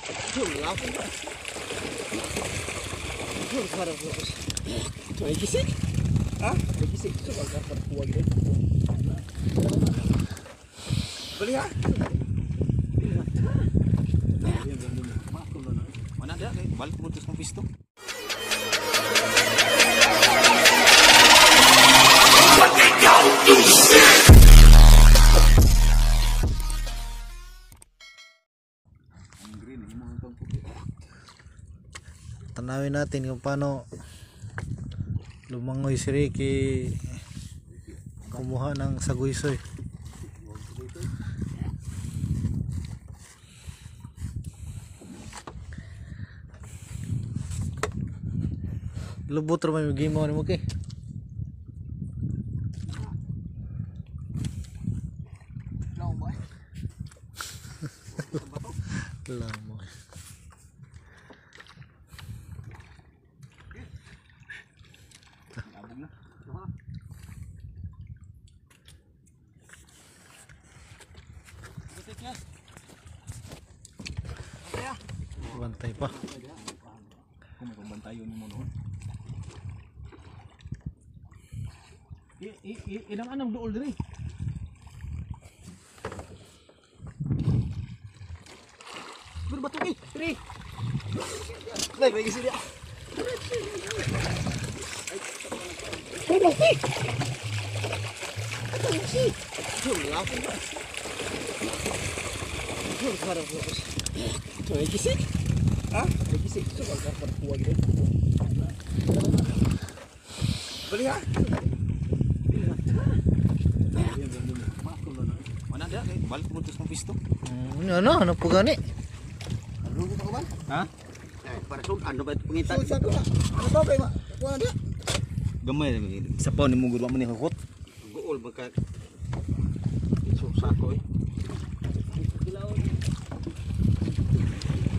Jom lah aku. Jom sekarang fokus. Coba kisik. Ah, kisik. Coba gambar kuah gitu. Beli ha? Mana ada? Balik putus kompis tu. Tanawin natin kung paano lumangoy si Ricky kumuha ng saguysoy. Lubot rin may gimo ni mo kay. Lamo. Bantay pa. Kung may pambantayon mo noon. Inang-anang dool diri. Berbatuk ni, diri. Lai bagi sini. Jom lah aku. Jom sekarang fokus. Coba kisik. Ah, kisik. Coba gambar kuah gitu. Beli ha? Mana ada? Balik putus kompis tu. Ano po gani? Ano ko ba? Ha? Para sud ano ba ito pangita? Susah ko na. Ano ba kay ma? Kuha dia. Gamay sa paw ni mo gud mo ni hukot. Gool baka. Susah ko eh.